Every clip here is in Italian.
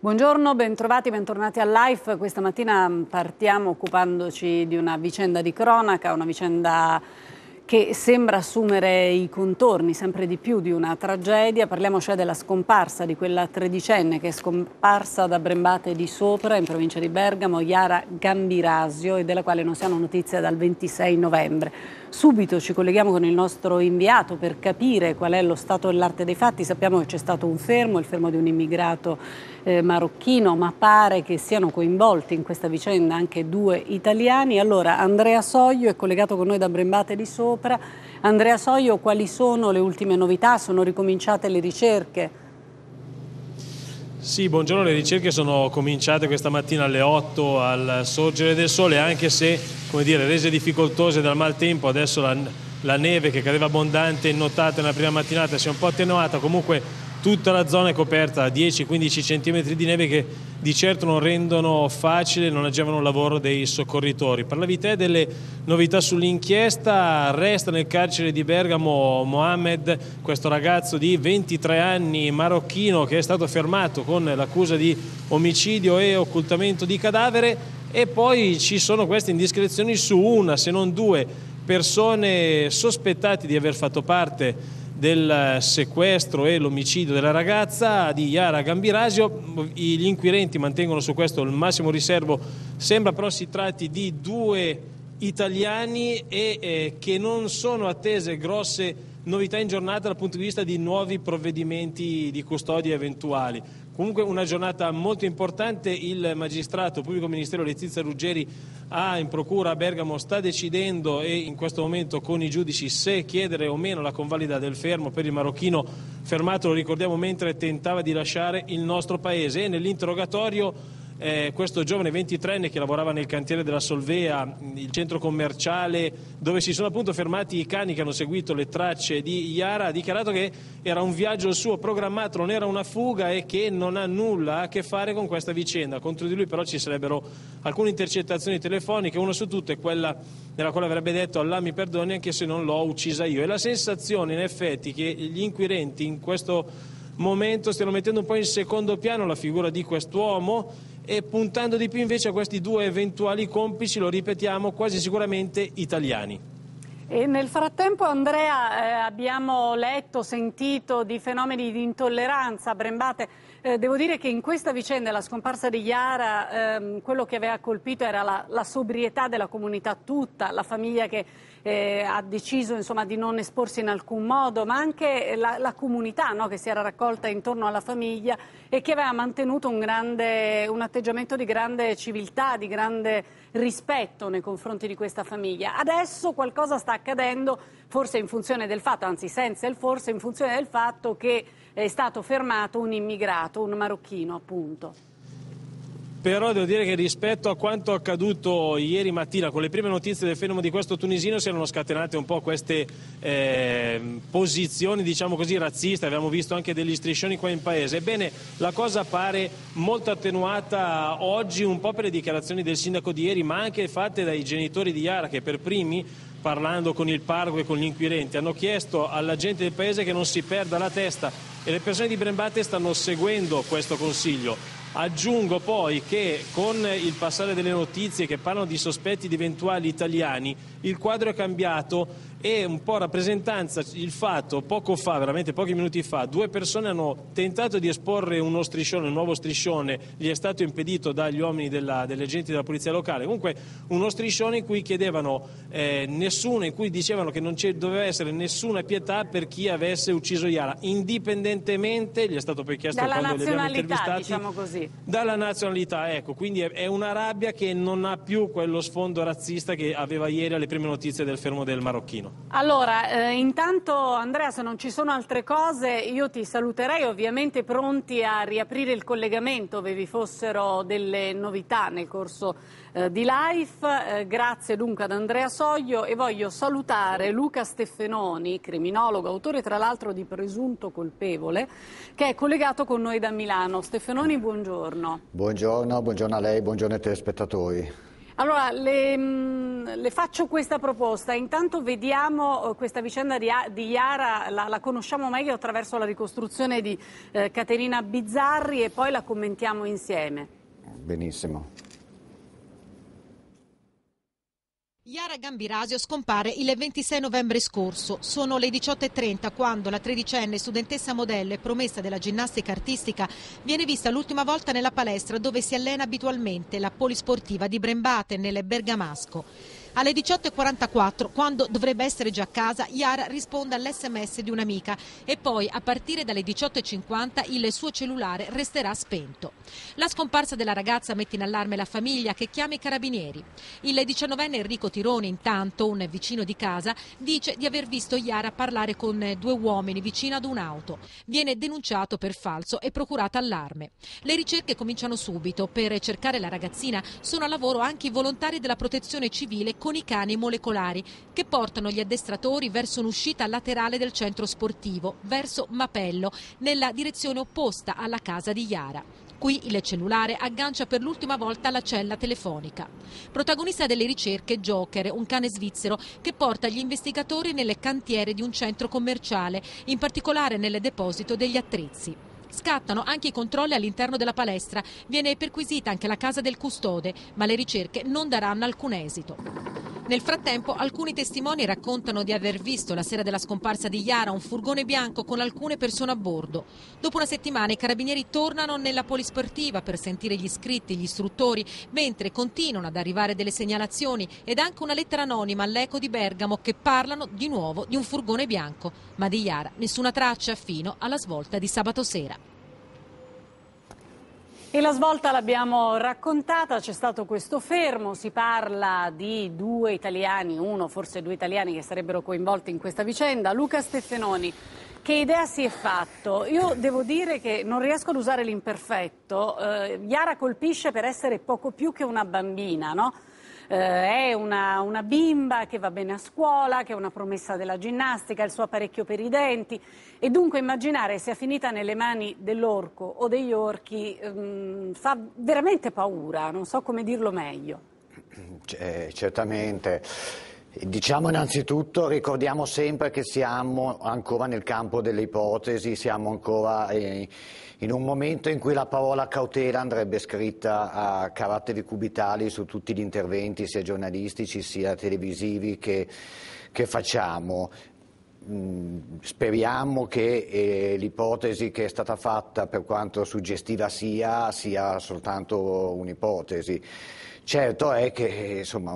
Buongiorno, bentrovati, bentornati al Live. Questa mattina partiamo occupandoci di una vicenda di cronaca, una vicenda che sembra assumere i contorni sempre di più di una tragedia. Parliamo cioè della scomparsa di quella tredicenne che è scomparsa da Brembate di Sopra, in provincia di Bergamo, Yara Gambirasio, e della quale non si hanno notizie dal 26 novembre. Subito ci colleghiamo con il nostro inviato per capire qual è lo stato dell'arte dei fatti. Sappiamo che c'è stato il fermo di un immigrato marocchino, ma pare che siano coinvolti in questa vicenda anche due italiani. Allora, Andrea Soglio è collegato con noi da Brembate di Sopra. Andrea Soglio, quali sono le ultime novità? Sono ricominciate le ricerche? Sì, buongiorno, le ricerche sono cominciate questa mattina alle 8 al sorgere del sole, anche se, come dire, rese difficoltose dal maltempo. Adesso la neve che cadeva abbondante e notata nella prima mattinata si è un po' attenuata. Comunque tutta la zona è coperta da 10-15 cm di neve che di certo non rendono facile, non agevano il lavoro dei soccorritori. Parlavi te delle novità sull'inchiesta. Resta nel carcere di Bergamo Mohamed, questo ragazzo di 23 anni marocchino che è stato fermato con l'accusa di omicidio e occultamento di cadavere, e poi ci sono queste indiscrezioni su una, se non due, persone sospettate di aver fatto parte del sequestro e l'omicidio della ragazza di Yara Gambirasio. Gli inquirenti mantengono su questo il massimo riservo. Sembra però si tratti di due italiani e che non sono attese grosse novità in giornata dal punto di vista di nuovi provvedimenti di custodia eventuali. Comunque una giornata molto importante. Il magistrato pubblico ministero Letizia Ruggeri in procura a Bergamo sta decidendo, e in questo momento con i giudici, se chiedere o meno la convalida del fermo per il marocchino fermato, lo ricordiamo, mentre tentava di lasciare il nostro paese. E nell'interrogatorio questo giovane 23enne che lavorava nel cantiere della Solvea, il centro commerciale dove si sono appunto fermati i cani che hanno seguito le tracce di Yara, ha dichiarato che era un viaggio suo programmato, non era una fuga, e che non ha nulla a che fare con questa vicenda. Contro di lui però ci sarebbero alcune intercettazioni telefoniche, una su tutte è quella nella quale avrebbe detto: Allah mi perdoni anche se non l'ho uccisa io. E la sensazione in effetti che gli inquirenti in questo momento stiano mettendo un po' in secondo piano la figura di quest'uomo e puntando di più invece a questi due eventuali complici, lo ripetiamo, quasi sicuramente italiani. E nel frattempo, Andrea, abbiamo letto, sentito di fenomeni di intolleranza a Brembate. Devo dire che in questa vicenda, la scomparsa di Yara, quello che aveva colpito era la sobrietà della comunità tutta, la famiglia che ha deciso insomma di non esporsi in alcun modo, ma anche la comunità, no, che si era raccolta intorno alla famiglia e che aveva mantenuto un atteggiamento di grande civiltà, di grande rispetto nei confronti di questa famiglia. Adesso qualcosa sta accadendo, forse in funzione del fatto, anzi senza il forse, in funzione del fatto che è stato fermato un immigrato, un marocchino appunto. Però devo dire che rispetto a quanto accaduto ieri mattina, con le prime notizie del fenomeno di questo tunisino, si erano scatenate un po' queste posizioni, diciamo così, razziste. Abbiamo visto anche degli striscioni qua in paese. Ebbene, la cosa pare molto attenuata oggi, un po' per le dichiarazioni del sindaco di ieri, ma anche fatte dai genitori di Yara, che per primi, parlando con il parroco e con gli inquirenti, hanno chiesto alla gente del paese che non si perda la testa, e le persone di Brembate stanno seguendo questo consiglio. Aggiungo poi che con il passare delle notizie che parlano di sospetti di eventuali italiani, il quadro è cambiato, e un po' rappresentanza il fatto, poco fa, veramente pochi minuti fa, due persone hanno tentato di esporre uno striscione, un nuovo striscione, gli è stato impedito dagli uomini degli agenti della polizia locale. Comunque uno striscione in cui chiedevano in cui dicevano che non doveva essere nessuna pietà per chi avesse ucciso Yara, indipendentemente, gli è stato poi chiesto dalla quando li abbiamo intervistati, diciamo così, dalla nazionalità, ecco. Quindi è una rabbia che non ha più quello sfondo razzista che aveva ieri alle prime notizie del fermo del marocchino. Allora, intanto Andrea, se non ci sono altre cose io ti saluterei, ovviamente pronti a riaprire il collegamento ove vi fossero delle novità nel corso di Live. Grazie dunque ad Andrea Soglio, e voglio salutare Luca Steffenoni, criminologo, autore tra l'altro di Presunto colpevole, che è collegato con noi da Milano. Steffenoni, buongiorno. Buongiorno a lei, buongiorno ai telespettatori. Allora, le faccio questa proposta. Intanto vediamo questa vicenda di Yara, la conosciamo meglio attraverso la ricostruzione di Caterina Bizzarri e poi la commentiamo insieme. Benissimo. Yara Gambirasio scompare il 26 novembre scorso. Sono le 18:30 quando la tredicenne studentessa modello e promessa della ginnastica artistica viene vista l'ultima volta nella palestra dove si allena abitualmente, la polisportiva di Brembate, nel Bergamasco. Alle 18:44, quando dovrebbe essere già a casa, Yara risponde all'SMS di un'amica e poi, a partire dalle 18:50, il suo cellulare resterà spento. La scomparsa della ragazza mette in allarme la famiglia che chiama i carabinieri. Il 19enne Enrico Tironi, intanto, un vicino di casa, dice di aver visto Yara parlare con 2 uomini vicino ad un'auto. Viene denunciato per falso e procurato allarme. Le ricerche cominciano subito. Per cercare la ragazzina sono a lavoro anche i volontari della protezione civile con i cani molecolari che portano gli addestratori verso un'uscita laterale del centro sportivo, verso Mapello, nella direzione opposta alla casa di Yara. Qui il cellulare aggancia per l'ultima volta alla cella telefonica. Protagonista delle ricerche Joker, un cane svizzero che porta gli investigatori nelle cantiere di un centro commerciale, in particolare nel deposito degli attrezzi. Scattano anche i controlli all'interno della palestra, viene perquisita anche la casa del custode, ma le ricerche non daranno alcun esito. Nel frattempo alcuni testimoni raccontano di aver visto la sera della scomparsa di Yara un furgone bianco con alcune persone a bordo. Dopo una settimana i carabinieri tornano nella polisportiva per sentire gli iscritti, gli istruttori, mentre continuano ad arrivare delle segnalazioni ed anche una lettera anonima all'Eco di Bergamo che parlano di nuovo di un furgone bianco, ma di Yara nessuna traccia fino alla svolta di sabato sera. E la svolta l'abbiamo raccontata, c'è stato questo fermo, si parla di 2 italiani, forse 2 italiani che sarebbero coinvolti in questa vicenda. Luca Steffenoni, che idea si è fatto? Io devo dire che non riesco ad usare l'imperfetto. Yara colpisce per essere poco più che una bambina, no? È una bimba che va bene a scuola, che è una promessa della ginnastica, il suo apparecchio per i denti e dunque immaginare sia finita nelle mani dell'orco o degli orchi fa veramente paura, non so come dirlo meglio. Certamente. Diciamo innanzitutto, ricordiamo sempre che siamo ancora nel campo delle ipotesi, siamo ancora in un momento in cui la parola cautela andrebbe scritta a caratteri cubitali su tutti gli interventi, sia giornalistici sia televisivi che facciamo. Speriamo che l'ipotesi che è stata fatta, per quanto suggestiva sia soltanto un'ipotesi. Certo è che insomma,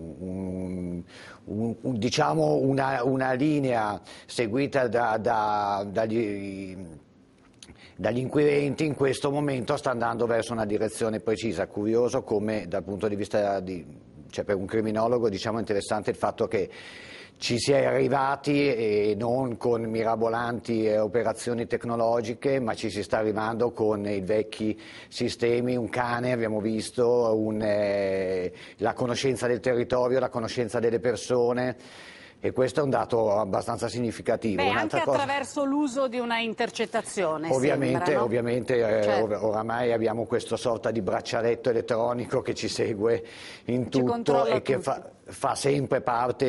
diciamo una linea seguita dagli inquirenti in questo momento sta andando verso una direzione precisa. Curioso come dal punto di vista cioè per un criminologo, diciamo, interessante il fatto che ci si è arrivati e non con mirabolanti operazioni tecnologiche, ma ci si sta arrivando con i vecchi sistemi, un cane abbiamo visto, la conoscenza del territorio, la conoscenza delle persone. E questo è un dato abbastanza significativo. Anche attraverso l'uso di una intercettazione. Ovviamente, sembra, no? ovviamente Certo. oramai abbiamo questo sorta di braccialetto elettronico che ci segue in tutto e che fa sempre parte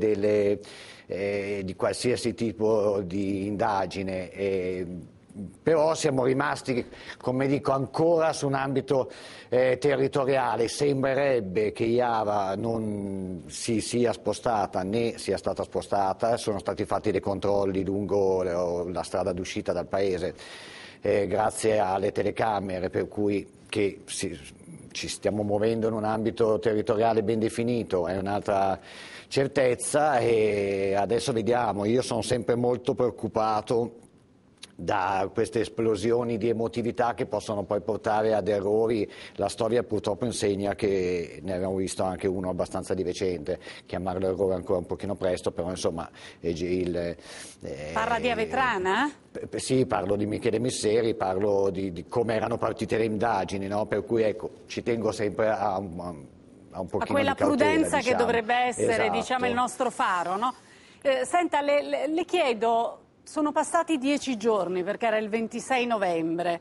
di qualsiasi tipo di indagine. Però siamo rimasti, come dico, ancora su un ambito territoriale. Sembrerebbe che Yara non si sia spostata né sia stata spostata, sono stati fatti dei controlli lungo la strada d'uscita dal paese grazie alle telecamere, per cui ci stiamo muovendo in un ambito territoriale ben definito, è un'altra certezza e adesso vediamo. Io sono sempre molto preoccupato da queste esplosioni di emotività che possono poi portare ad errori. La storia purtroppo insegna che ne abbiamo visto anche uno abbastanza di recente, chiamarlo errore ancora un pochino presto, però insomma Parla di Avetrana? Sì, parlo di Michele Misseri, parlo di come erano partite le indagini, no? Per cui ecco, ci tengo sempre a un pochino a quella di cautela, prudenza, diciamo, che dovrebbe essere, esatto, diciamo, il nostro faro, no? Senta, le chiedo, sono passati 10 giorni perché era il 26 novembre,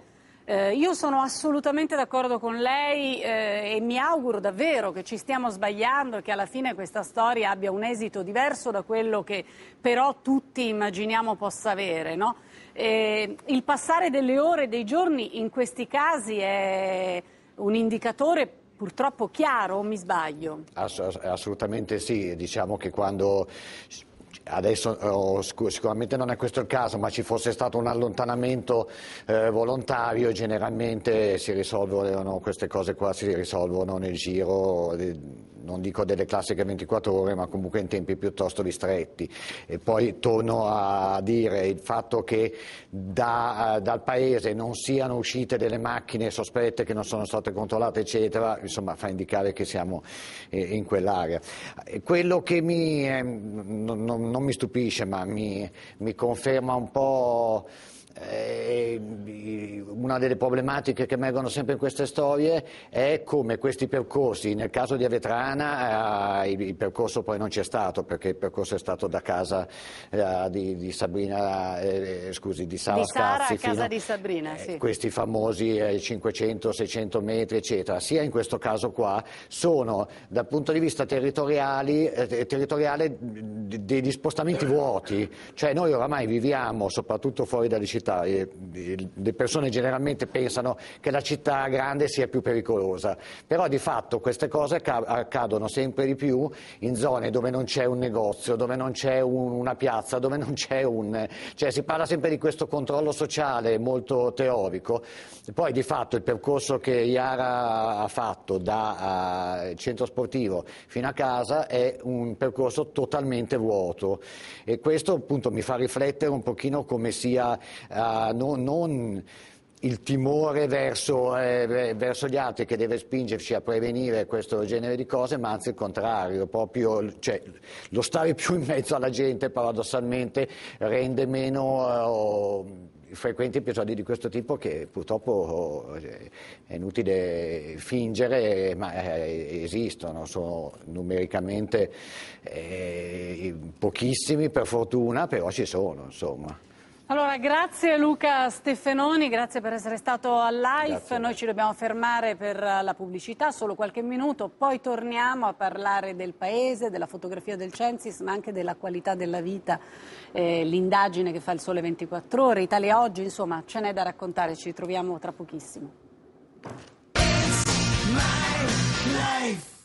Io sono assolutamente d'accordo con lei e mi auguro davvero che ci stiamo sbagliando e che alla fine questa storia abbia un esito diverso da quello che però tutti immaginiamo possa avere, no? Il passare delle ore e dei giorni in questi casi è un indicatore purtroppo chiaro, o mi sbaglio? Assolutamente sì, diciamo che quando adesso sicuramente non è questo il caso, ma ci fosse stato un allontanamento volontario, generalmente si risolvono queste cose qua, si risolvono nel giro, non dico delle classiche 24 ore, ma comunque in tempi piuttosto ristretti. E poi torno a dire il fatto che dal paese non siano uscite delle macchine sospette che non sono state controllate, eccetera, insomma fa indicare che siamo in quell'area. Quello che non mi stupisce, ma mi conferma un po' una delle problematiche che emergono sempre in queste storie è come questi percorsi, nel caso di Avetrana il percorso poi non c'è stato, perché il percorso è stato da casa di Sabrina, di Sara Scazzi, a casa di Sabrina, sì. Questi famosi 500-600 metri eccetera, sia in questo caso qua sono dal punto di vista territoriale degli spostamenti vuoti, cioè noi oramai viviamo soprattutto fuori dalle città. Le persone generalmente pensano che la città grande sia più pericolosa, però di fatto queste cose accadono sempre di più in zone dove non c'è un negozio, dove non c'è una piazza, dove non c'è cioè si parla sempre di questo controllo sociale molto teorico, poi di fatto il percorso che Iara ha fatto da centro sportivo fino a casa è un percorso totalmente vuoto e questo appunto mi fa riflettere un pochino come sia non il timore verso gli altri che deve spingerci a prevenire questo genere di cose, ma anzi il contrario, proprio cioè, lo stare più in mezzo alla gente paradossalmente rende meno frequenti episodi di questo tipo che purtroppo è inutile fingere, ma esistono, sono numericamente pochissimi per fortuna, però ci sono, insomma. Allora, grazie Luca Steffenoni, grazie per essere stato al live. Noi ci dobbiamo fermare per la pubblicità, solo qualche minuto, poi torniamo a parlare del paese, della fotografia del Censis, ma anche della qualità della vita, l'indagine che fa il Sole 24 Ore, Italia Oggi, insomma, ce n'è da raccontare, ci troviamo tra pochissimo.